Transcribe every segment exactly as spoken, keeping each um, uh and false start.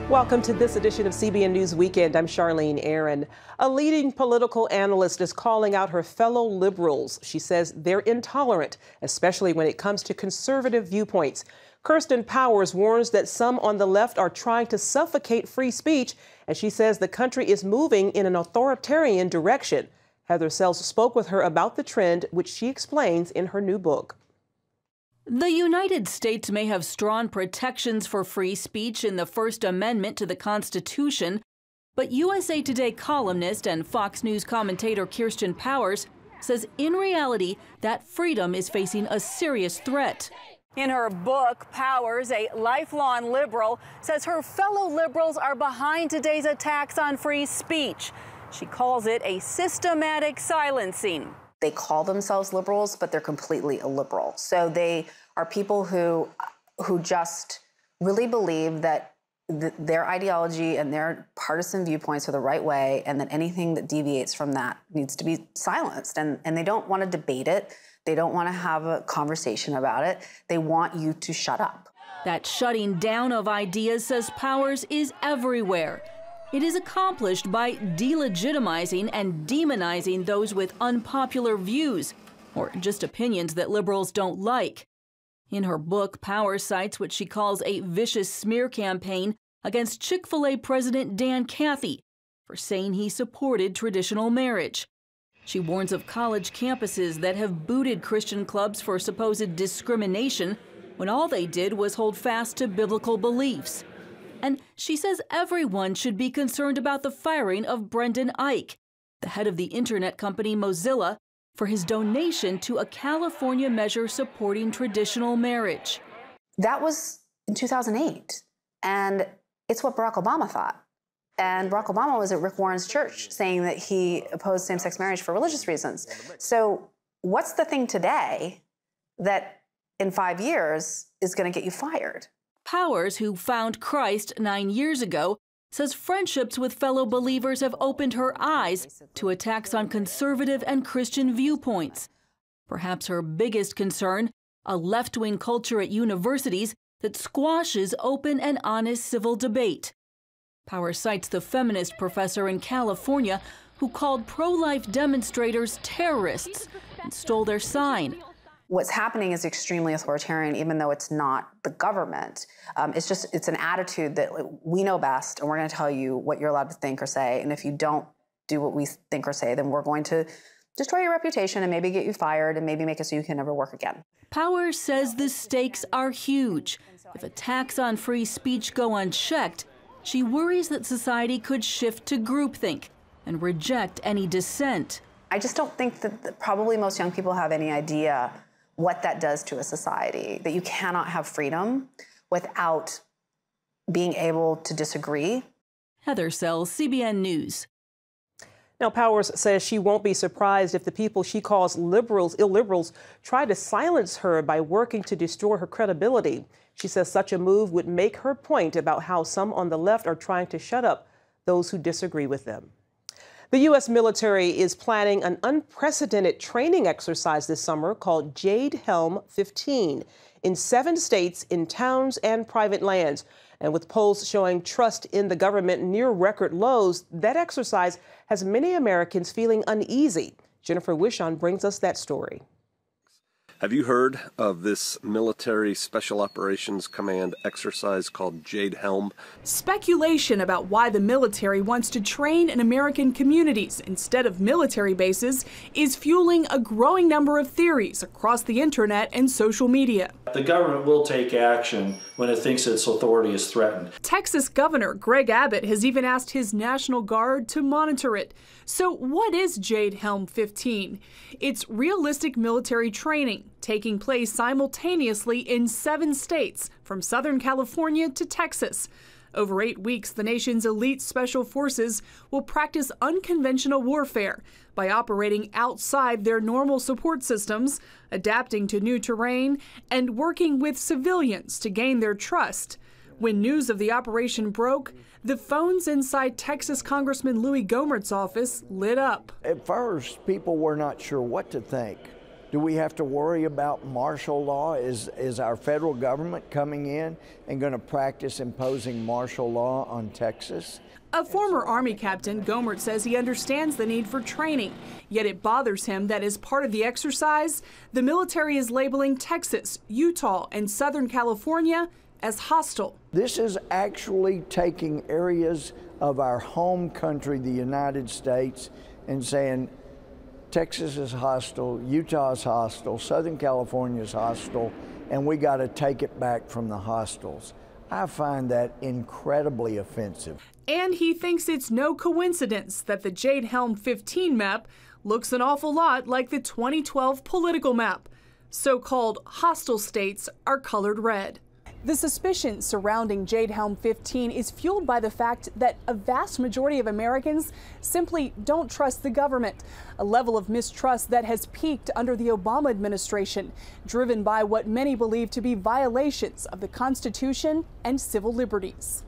Welcome to this edition of C B N News Weekend. I'm Charlene Aaron. A leading political analyst is calling out her fellow liberals. She says they're intolerant, especially when it comes to conservative viewpoints. Kirsten Powers warns that some on the left are trying to suffocate free speech, and she says the country is moving in an authoritarian direction. Heather Sells spoke with her about the trend, which she explains in her new book. The United States may have strong protections for free speech in the First Amendment to the Constitution, but U S A Today columnist and Fox News commentator Kirsten Powers says in reality that freedom is facing a serious threat. In her book, Powers, a lifelong liberal, says her fellow liberals are behind today's attacks on free speech. She calls it a systematic silencing. They call themselves liberals, but they're completely illiberal. So they are people who, who just really believe that th their ideology and their partisan viewpoints are the right way, and that anything that deviates from that needs to be silenced. And, and they don't want to debate it. They don't want to have a conversation about it. They want you to shut up. That shutting down of ideas, says Powers, is everywhere. It is accomplished by delegitimizing and demonizing those with unpopular views, or just opinions that liberals don't like. In her book, Powers cites what she calls a vicious smear campaign against Chick-fil-A President Dan Cathy for saying he supported traditional marriage. She warns of college campuses that have booted Christian clubs for supposed discrimination when all they did was hold fast to biblical beliefs. And she says everyone should be concerned about the firing of Brendan Eich, the head of the internet company Mozilla, for his donation to a California measure supporting traditional marriage. That was in two thousand eight, and it's what Barack Obama thought. And Barack Obama was at Rick Warren's church saying that he opposed same-sex marriage for religious reasons. So what's the thing today that in five years is going to get you fired? Powers, who found Christ nine years ago, says friendships with fellow believers have opened her eyes to attacks on conservative and Christian viewpoints. Perhaps her biggest concern, a left-wing culture at universities that squashes open and honest civil debate. Powers cites the feminist professor in California who called pro-life demonstrators terrorists and stole their sign. What's happening is extremely authoritarian, even though it's not the government. Um, it's just, it's an attitude that we know best, and we're going to tell you what you're allowed to think or say. And if you don't do what we think or say, then we're going to destroy your reputation and maybe get you fired and maybe make it so you can never work again. Powers says the stakes are huge. If attacks on free speech go unchecked, she worries that society could shift to groupthink and reject any dissent. I just don't think that the, probably most young people have any idea what that does to a society, that you cannot have freedom without being able to disagree. Heather Sells, C B N News. Now, Powers says she won't be surprised if the people she calls liberals, illiberals, try to silence her by working to destroy her credibility. She says such a move would make her point about how some on the left are trying to shut up those who disagree with them. The U S military is planning an unprecedented training exercise this summer called Jade Helm fifteen in seven states, in towns and private lands. And with polls showing trust in the government near record lows, that exercise has many Americans feeling uneasy. Jennifer Wishon brings us that story. Have you heard of this military special operations command exercise called Jade Helm? Speculation about why the military wants to train in American communities instead of military bases is fueling a growing number of theories across the internet and social media. The government will take action when it thinks its authority is threatened. Texas Governor Greg Abbott has even asked his National Guard to monitor it. So what is Jade Helm fifteen? It's realistic military training taking place simultaneously in seven states, from Southern California to Texas. Over eight weeks, the nation's elite special forces will practice unconventional warfare by operating outside their normal support systems, adapting to new terrain, and working with civilians to gain their trust. When news of the operation broke, the phones inside Texas Congressman Louis Gohmert's office lit up. At first, people were not sure what to think. Do we have to worry about martial law? Is, is our federal government coming in and going to practice imposing martial law on Texas? A former Army captain, Gomert says he understands the need for training, yet it bothers him that as part of the exercise, the military is labeling Texas, Utah, and Southern California as hostile. This is actually taking areas of our home country, the United States, and saying Texas is hostile, Utah is hostile, Southern California is hostile, and we got to take it back from the hostiles. I find that incredibly offensive. And he thinks it's no coincidence that the Jade Helm fifteen map looks an awful lot like the twenty twelve political map. So-called hostile states are colored red. The suspicion surrounding Jade Helm fifteen is fueled by the fact that a vast majority of Americans simply don't trust the government, a level of mistrust that has peaked under the Obama administration, driven by what many believe to be violations of the Constitution and civil liberties.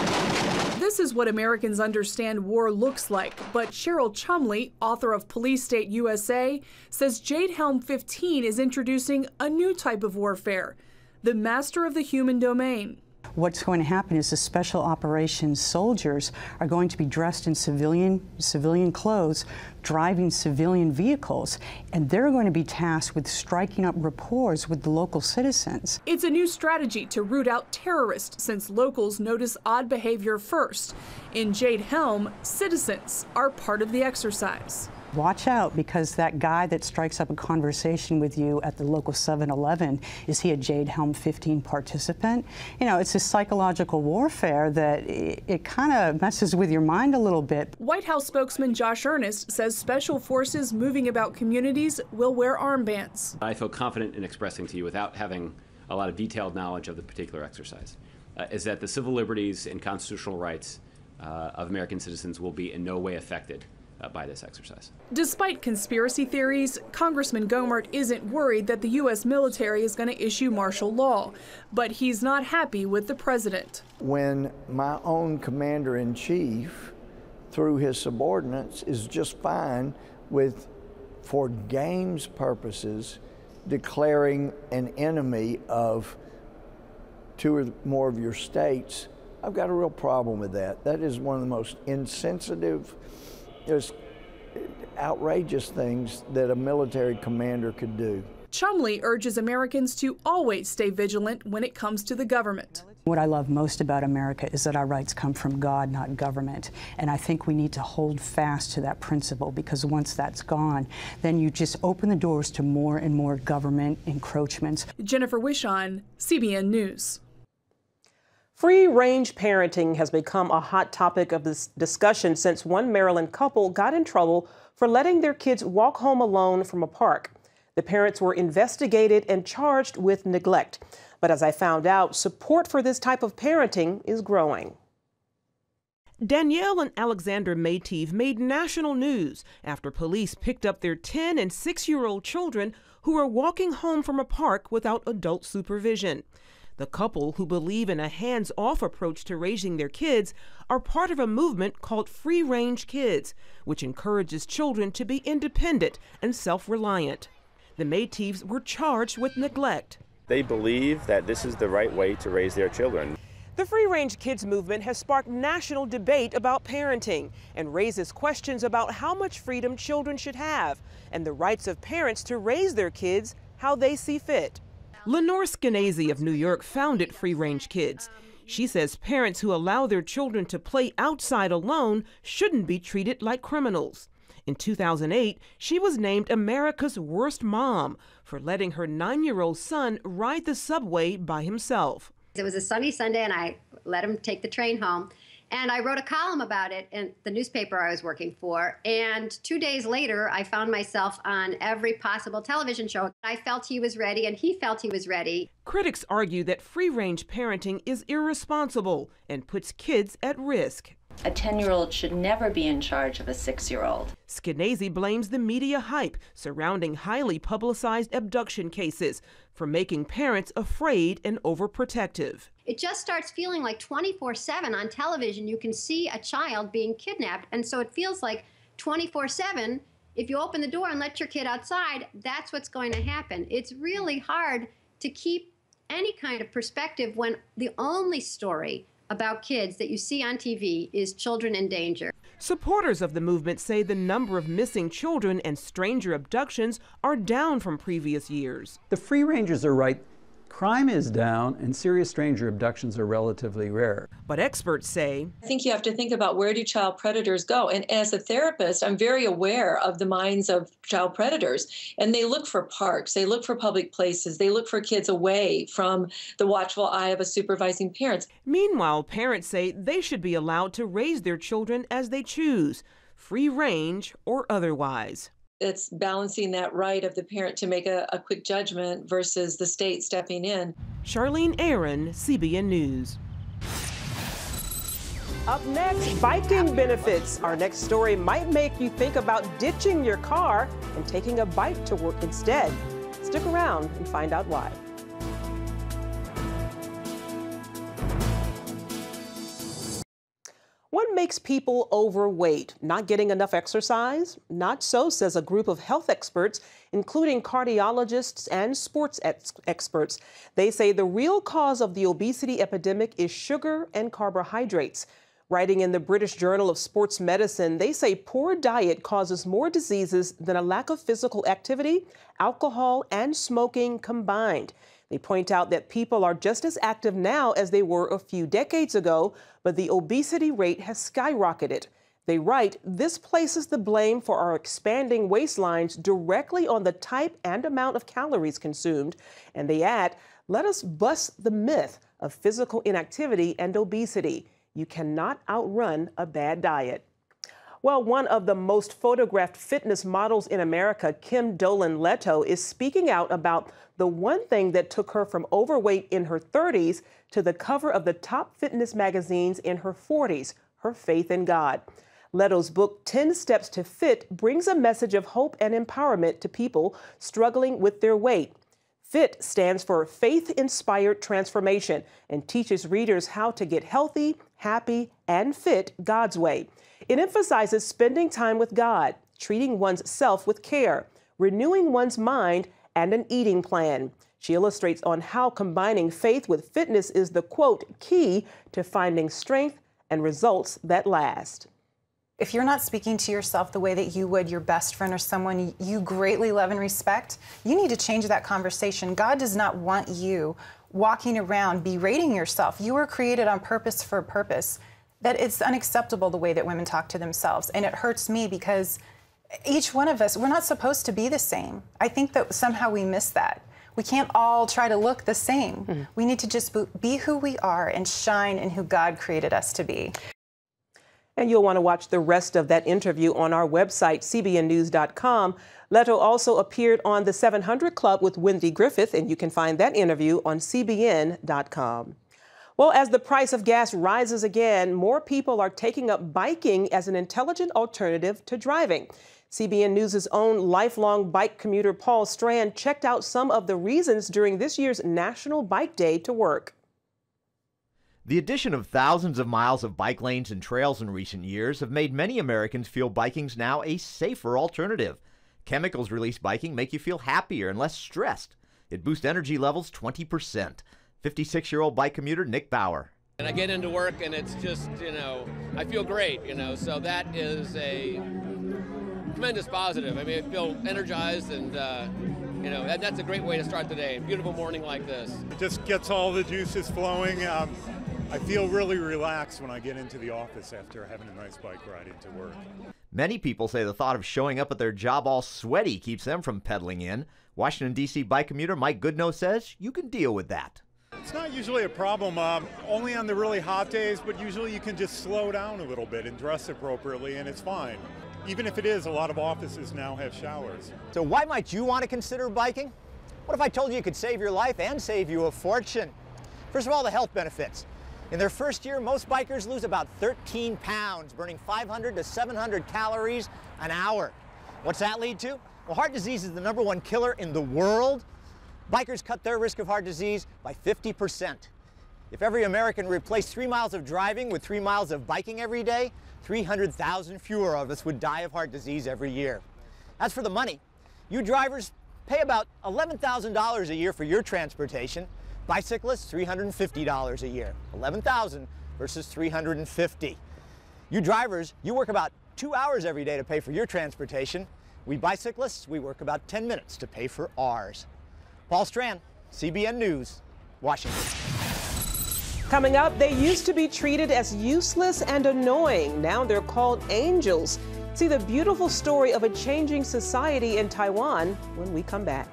This is what Americans understand war looks like, but Cheryl Chumley, author of Police State U S A, says Jade Helm fifteen is introducing a new type of warfare, the master of the human domain. What's going to happen is the special operations soldiers are going to be dressed in civilian civilian clothes, driving civilian vehicles, and they're going to be tasked with striking up rapport with the local citizens. It's a new strategy to root out terrorists since locals notice odd behavior first. In Jade Helm, citizens are part of the exercise. Watch out, because that guy that strikes up a conversation with you at the local seven eleven, is he a Jade Helm fifteen participant? You know, it's a psychological warfare that it, it kind of messes with your mind a little bit. White House spokesman Josh Earnest says special forces moving about communities will wear armbands. I feel confident in expressing to you, without having a lot of detailed knowledge of the particular exercise, uh, is that the civil liberties and constitutional rights uh, of American citizens will be in no way affected Uh, by this exercise. Despite conspiracy theories, Congressman Gomert isn't worried that the U S military is going to issue martial law, but he's not happy with the president. When my own commander-in-chief, through his subordinates, is just fine with, for games purposes, declaring an enemy of two or more of your states, I've got a real problem with that. That is one of the most insensitive, there's outrageous things that a military commander could do. Chumley urges Americans to always stay vigilant when it comes to the government. What I love most about America is that our rights come from God, not government. And I think we need to hold fast to that principle, because once that's gone, then you just open the doors to more and more government encroachments. Jennifer Wishon, C B N News. Free-range parenting has become a hot topic of this discussion since one Maryland couple got in trouble for letting their kids walk home alone from a park. The parents were investigated and charged with neglect. But as I found out, support for this type of parenting is growing. Danielle and Alexander Maytive made national news after police picked up their ten and six-year-old children who were walking home from a park without adult supervision. The couple, who believe in a hands-off approach to raising their kids, are part of a movement called Free Range Kids, which encourages children to be independent and self-reliant. The Maytives were charged with neglect. They believe that this is the right way to raise their children. The Free Range Kids movement has sparked national debate about parenting and raises questions about how much freedom children should have and the rights of parents to raise their kids how they see fit. Lenore Skenazy of New York founded Free Range Kids. She says parents who allow their children to play outside alone shouldn't be treated like criminals. In two thousand eight, she was named America's Worst Mom for letting her nine-year-old son ride the subway by himself. It was a sunny Sunday, and I let him take the train home. And I wrote a column about it in the newspaper I was working for. And two days later, I found myself on every possible television show. I felt he was ready, and he felt he was ready. Critics argue that free-range parenting is irresponsible and puts kids at risk. A ten-year-old should never be in charge of a six-year-old. Skenazy blames the media hype surrounding highly publicized abduction cases for making parents afraid and overprotective. It just starts feeling like twenty-four seven on television. You can see a child being kidnapped, and so it feels like twenty-four seven if you open the door and let your kid outside, that's what's going to happen. It's really hard to keep any kind of perspective when the only story about kids that you see on T V is children in danger. Supporters of the movement say the number of missing children and stranger abductions are down from previous years. The free rangers are right. Crime is down and serious stranger abductions are relatively rare. But experts say, I think you have to think about where do child predators go? And as a therapist, I'm very aware of the minds of child predators. And they look for parks, they look for public places, they look for kids away from the watchful eye of a supervising parent. Meanwhile, parents say they should be allowed to raise their children as they choose, free range or otherwise. It's balancing that right of the parent to make a, a quick judgment versus the state stepping in. Charlene Aaron, C B N News. Up next, biking benefits. Our next story might make you think about ditching your car and taking a bike to work instead. Stick around and find out why. What makes people overweight? Not getting enough exercise? Not so, says a group of health experts, including cardiologists and sports ex experts. They say the real cause of the obesity epidemic is sugar and carbohydrates. Writing in the British Journal of Sports Medicine, they say poor diet causes more diseases than a lack of physical activity, alcohol, and smoking combined. They point out that people are just as active now as they were a few decades ago, but the obesity rate has skyrocketed. They write, this places the blame for our expanding waistlines directly on the type and amount of calories consumed. And they add, let us bust the myth of physical inactivity and obesity. You cannot outrun a bad diet. Well, one of the most photographed fitness models in America, Kim Dolan Leto, is speaking out about the one thing that took her from overweight in her thirties to the cover of the top fitness magazines in her forties, her faith in God. Leto's book, ten steps to Fit, brings a message of hope and empowerment to people struggling with their weight. FIT stands for Faith-Inspired Transformation and teaches readers how to get healthy, happy, and fit God's way. It emphasizes spending time with God, treating one's self with care, renewing one's mind, and an eating plan. She illustrates on how combining faith with fitness is the, quote, key to finding strength and results that last. If you're not speaking to yourself the way that you would your best friend or someone you greatly love and respect, you need to change that conversation. God does not want you walking around berating yourself. You were created on purpose for a purpose. That it's unacceptable the way that women talk to themselves. And it hurts me because each one of us, we're not supposed to be the same. I think that somehow we miss that. We can't all try to look the same. Mm-hmm. We need to just be who we are and shine in who God created us to be. And you'll want to watch the rest of that interview on our website, C B N news dot com. Leto also appeared on the seven hundred Club with Wendy Griffith, and you can find that interview on C B N dot com. Well, as the price of gas rises again, more people are taking up biking as an intelligent alternative to driving. C B N News' own lifelong bike commuter Paul Strand checked out some of the reasons during this year's National Bike Day to work. The addition of thousands of miles of bike lanes and trails in recent years have made many Americans feel biking's now a safer alternative. Chemicals released biking make you feel happier and less stressed. It boosts energy levels twenty percent. fifty-six-year-old bike commuter Nick Bauer. And I get into work and it's just, you know, I feel great, you know, so that is a tremendous positive. I mean, I feel energized and, uh, you know, that, that's a great way to start the day. Beautiful morning like this. It just gets all the juices flowing. Um, I feel really relaxed when I get into the office after having a nice bike ride into work. Many people say the thought of showing up at their job all sweaty keeps them from pedaling in. Washington, D C bike commuter Mike Goodnow says you can deal with that. It's not usually a problem, um, only on the really hot days, but usually you can just slow down a little bit and dress appropriately and it's fine. Even if it is, a lot of offices now have showers. So why might you want to consider biking? What if I told you it could save your life and save you a fortune? First of all, the health benefits. In their first year, most bikers lose about thirteen pounds, burning five hundred to seven hundred calories an hour. What's that lead to? Well, heart disease is the number one killer in the world. Bikers cut their risk of heart disease by fifty percent. If every American replaced three miles of driving with three miles of biking every day, three hundred thousand fewer of us would die of heart disease every year. As for the money, you drivers pay about eleven thousand dollars a year for your transportation. Bicyclists, three hundred fifty dollars a year. eleven thousand dollars versus three hundred fifty dollars. You drivers, you work about two hours every day to pay for your transportation. We bicyclists, we work about ten minutes to pay for ours. Paul Strand, C B N News, Washington. Coming up, they used to be treated as useless and annoying. Now they're called angels. See the beautiful story of a changing society in Taiwan when we come back.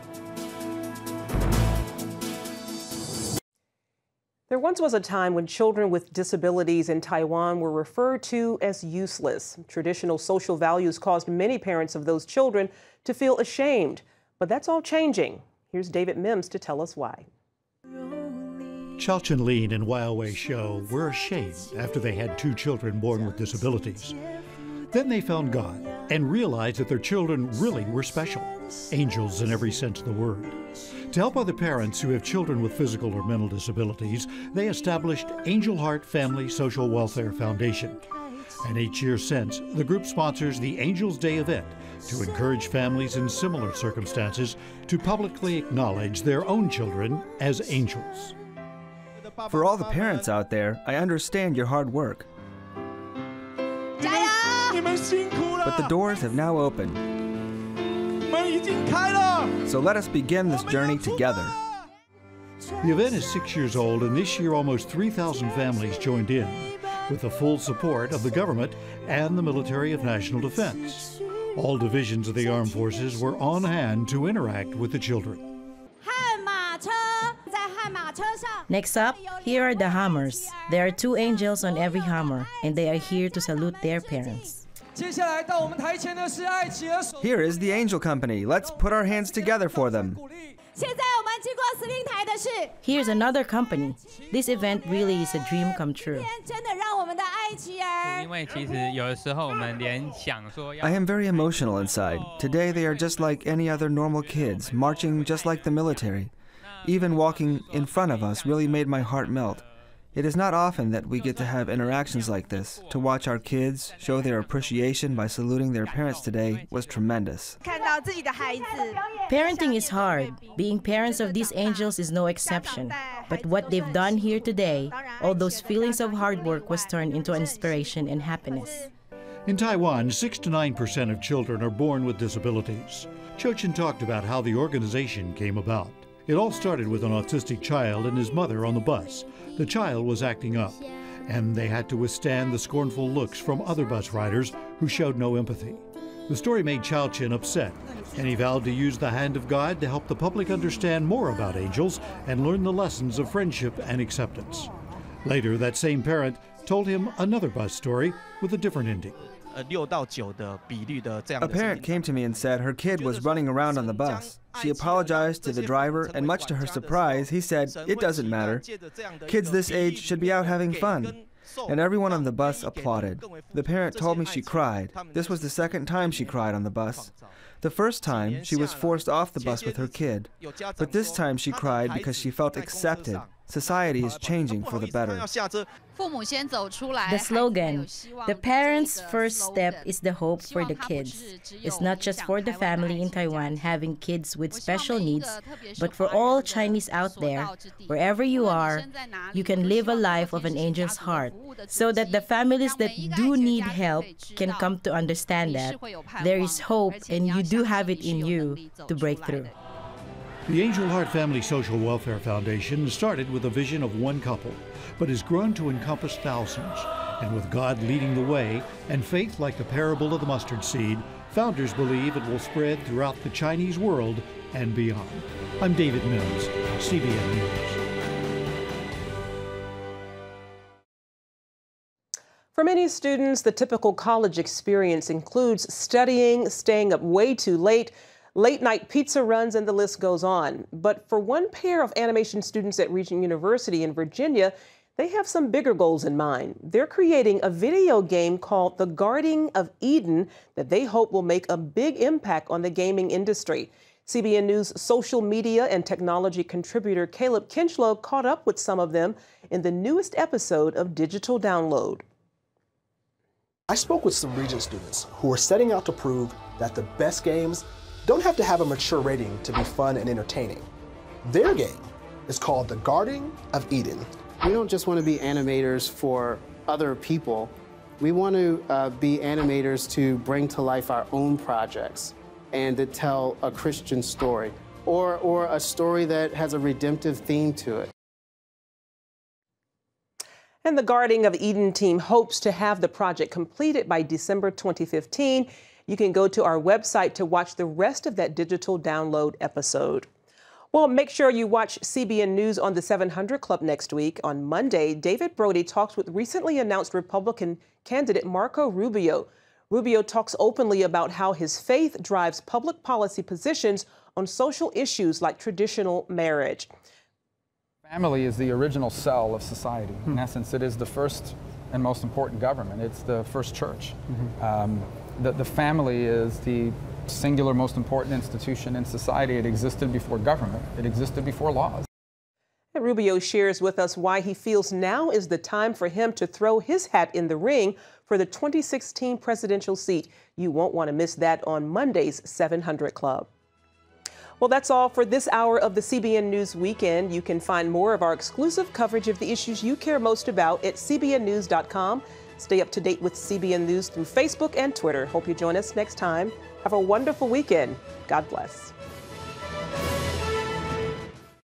There once was a time when children with disabilities in Taiwan were referred to as useless. Traditional social values caused many parents of those children to feel ashamed. But that's all changing. Here's David Mims to tell us why. Chalchen Lean and Waiwei Shou were ashamed after they had two children born with disabilities. Then they found God and realized that their children really were special, angels in every sense of the word. To help other parents who have children with physical or mental disabilities, they established Angel Heart Family Social Welfare Foundation. And each year since, the group sponsors the Angels Day event to encourage families in similar circumstances to publicly acknowledge their own children as angels. For all the parents out there, I understand your hard work. But the doors have now opened. So let us begin this journey together. The event is six years old, and this year almost three thousand families joined in, with the full support of the government and the Military of National Defense. All divisions of the armed forces were on hand to interact with the children. Next up, here are the Hammers. There are two angels on every Hammer, and they are here to salute their parents. Here is the Angel Company. Let's put our hands together for them. Here's another company. This event really is a dream come true. I am very emotional inside. Today they are just like any other normal kids, marching just like the military. Even walking in front of us really made my heart melt. It is not often that we get to have interactions like this. To watch our kids show their appreciation by saluting their parents today was tremendous. Parenting is hard. Being parents of these angels is no exception. But what they've done here today, all those feelings of hard work was turned into inspiration and happiness. In Taiwan, six to nine percent of children are born with disabilities. Chochin talked about how the organization came about. It all started with an autistic child and his mother on the bus. The child was acting up, and they had to withstand the scornful looks from other bus riders who showed no empathy. The story made Chao Chin upset, and he vowed to use the hand of God to help the public understand more about angels and learn the lessons of friendship and acceptance. Later, that same parent told him another bus story with a different ending. A parent came to me and said her kid was running around on the bus. She apologized to the driver, and much to her surprise, he said, "It doesn't matter. Kids this age should be out having fun." And everyone on the bus applauded. The parent told me she cried. This was the second time she cried on the bus. The first time, she was forced off the bus with her kid. But this time she cried because she felt accepted. Society is changing for the better. The slogan, "The parents' first step is the hope for the kids," is not just for the family in Taiwan having kids with special needs, but for all Chinese out there, wherever you are, you can live a life of an angel's heart, so that the families that do need help can come to understand that there is hope and you do have it in you to break through. The Angel Heart Family Social Welfare Foundation started with a vision of one couple, but has grown to encompass thousands. And with God leading the way and faith like the parable of the mustard seed, founders believe it will spread throughout the Chinese world and beyond. I'm David Mills, C B N News. For many students, the typical college experience includes studying, staying up way too late, late-night pizza runs, and the list goes on. But for one pair of animation students at Regent University in Virginia, they have some bigger goals in mind. They're creating a video game called The Garden of Eden that they hope will make a big impact on the gaming industry. C B N News social media and technology contributor Caleb Kinchlow caught up with some of them in the newest episode of Digital Download. I spoke with some Regent students who are setting out to prove that the best games don't have to have a mature rating to be fun and entertaining. Their game is called The Garden of Eden. We don't just want to be animators for other people. We want to uh, be animators to bring to life our own projects and to tell a Christian story or, or a story that has a redemptive theme to it. And the Garden of Eden team hopes to have the project completed by December twenty fifteen. You can go to our website to watch the rest of that digital download episode. Well, make sure you watch C B N News on the seven hundred Club next week. On Monday, David Brody talks with recently announced Republican candidate Marco Rubio. Rubio talks openly about how his faith drives public policy positions on social issues like traditional marriage. Family is the original cell of society. Hmm. In essence, it is the first and most important government. It's the first church. Mm-hmm. um, the, the family is the singular most important institution in society. It existed before government. It existed before laws. And Rubio shares with us why he feels now is the time for him to throw his hat in the ring for the twenty sixteen presidential seat. You won't want to miss that on Monday's seven hundred Club. Well, that's all for this hour of the C B N News Weekend. You can find more of our exclusive coverage of the issues you care most about at C B N news dot com. Stay up to date with C B N News through Facebook and Twitter. Hope you join us next time. Have a wonderful weekend. God bless.